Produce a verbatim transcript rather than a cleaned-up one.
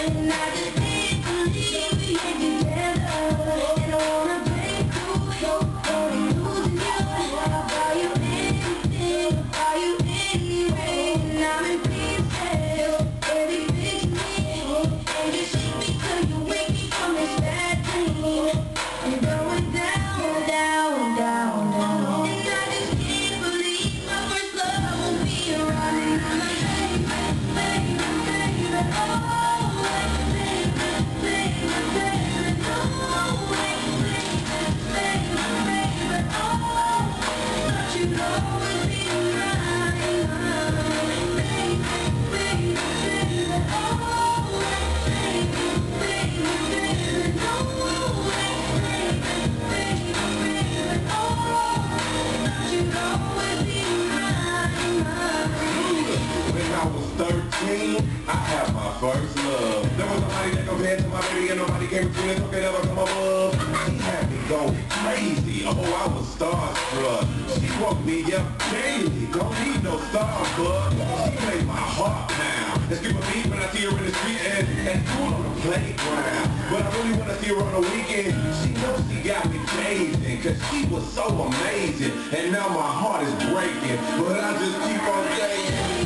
And I just can't believe we ain't together. And I wanna break through so cold and losing you. I'll buy you anything, I'll buy you anyway. And I'm in pieces, baby, fix me. And you shake me till you wake me from this bad dream. And going down, down, down, down. And I just can't believe my first love will be around. And I'm like, baby, baby, baby, oh, baby, baby, baby, no, baby, baby, baby, oh, thought you'd always be mine, baby, baby, baby, oh, baby, baby, baby, no, baby, baby, baby, oh, thought you'd always be mine, mine. When I was thirteen, I had my first love. There was nobody that compared to my baby, and nobody came between us, okay, never come above. She had me go crazy, oh, I was starstruck. She woke me up daily, don't need no Starbucks. She made my heart pound. And skip a beat when I see her in the street and, and cool on the playground. But I really want to see her on the weekend. She knows she got me chasing, cause she was so amazing. And now my heart is breaking, but I just keep on saying